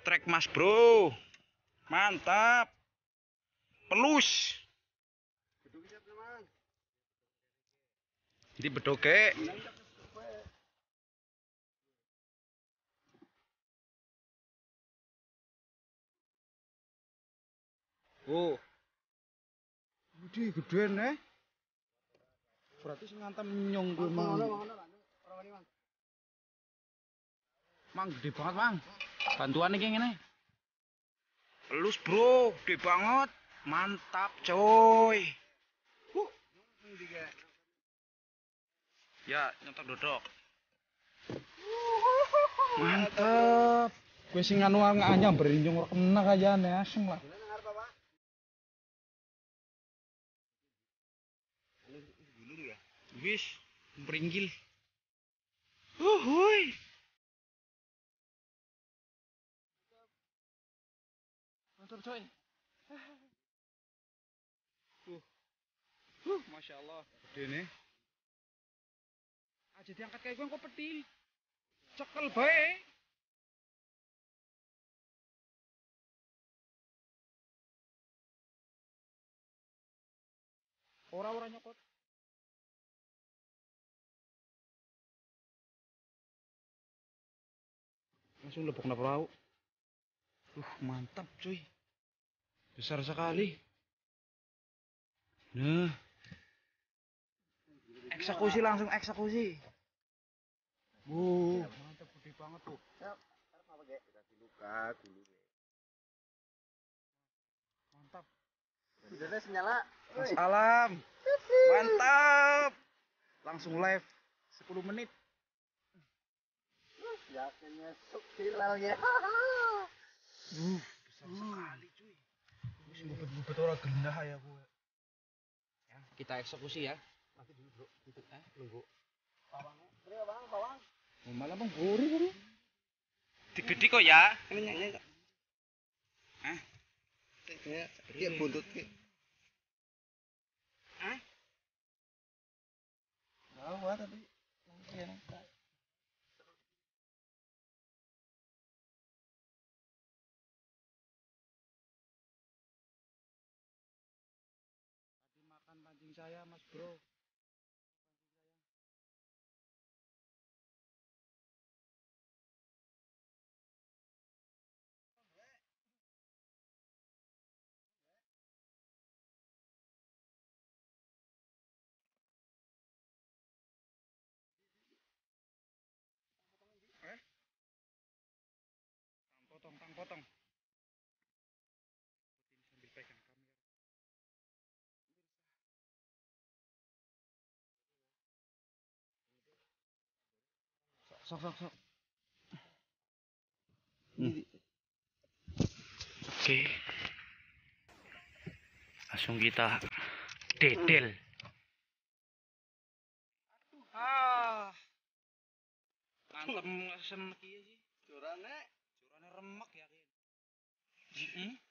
Trek mas bro, mantap, pelus. Di bedoke. Oh, gede nih. Berarti sing ngantem nyong gue mang. Mang gede banget mang. Bantuan iki ngene. Pelus bro, gede banget. Mantap coy. Ya, nyotok dodok. Mantap. Gue sing anu anyam berinyung kena aja nih asem lah. Wis, peringgil. Hui. Mantap coy. Masya Allah. Gede nih. Aja diangkat kayak gue kok pedih. Cekel bae. Ora nyokot. Langsung lebok na perahu. Mantap cuy. Besar sekali. Nah. Eksekusi langsung eksekusi. Mantap gede banget tuh. Mantap. Udah senyala. Salam. Mantap. Langsung live 10 menit. Yakinnya viral ya. Besar sekali cuy. Wis bubet-bubet ora gendah ya gue. Ya, kita eksekusi ya. Nanti dulu bro, untuk nunggu. Bawangnya, bawang. Malah bang gurih bang. Digede kok ya. Ini nyanyi kok. Hah? Dia buntut ki. Hah? Bawa tapi mungkin. Tadi makan pancing saya mas bro. Tang potong. Sambil pegang kamera. Sok. Oke. Langsung kita dedel. Ngantem asem kiye sih. Curane remek ya.